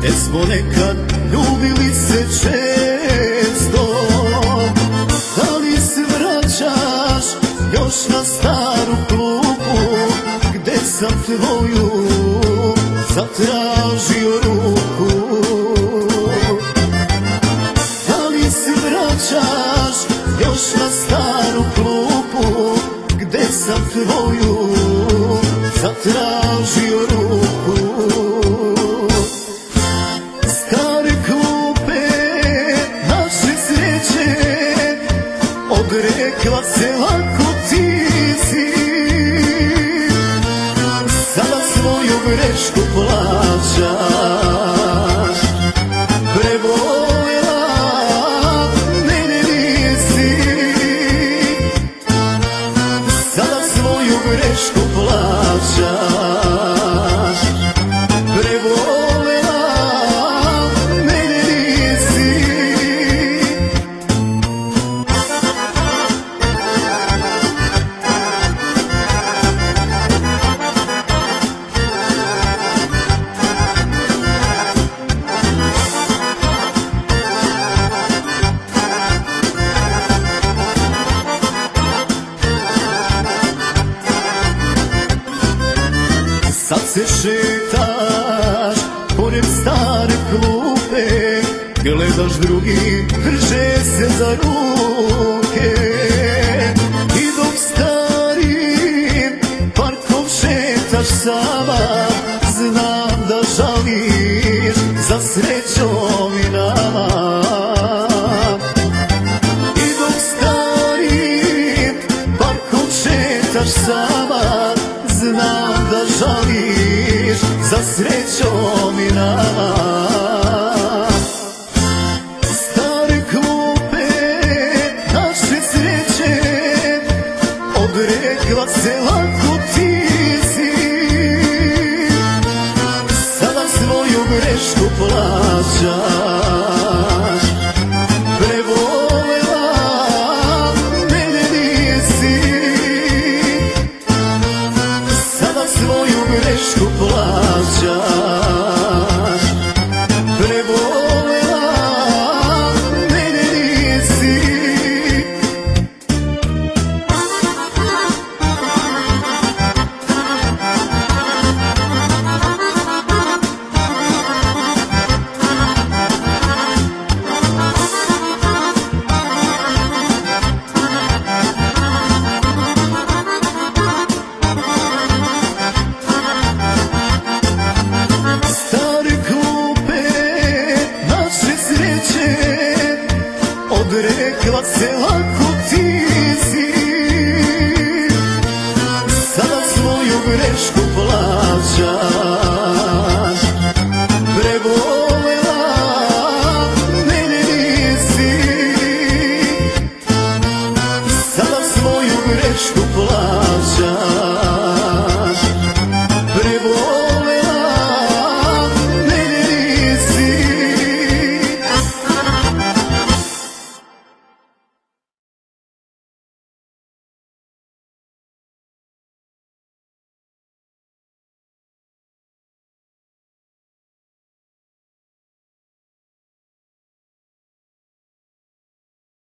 jer smo nekad ljubili se često. Da li se vraćaš još na staru klupu, gde sam tvoju zatražio ruku? Da li se vraćaš još na staru klupu, gde sam tvoju zatražio ruku? Stare klupe naše sreće, odrekla se lako ti si. Sada svoju grešku plaćaš, prebolela mene nisi. Sada svoju grešku plaćaš, prebolela mene nisi. Sad se šetaš pored stare klupe, gledaš drugi drže se za ruke. I dok starim parkom šetaš sama, znam da žališ za srećom i nama. I dok starim parkom šetaš sama, znam da žališ za srećom i nama. Stare klupe naše sreće, odrekla se lako ti si. Sada svoju grešku plaćaš,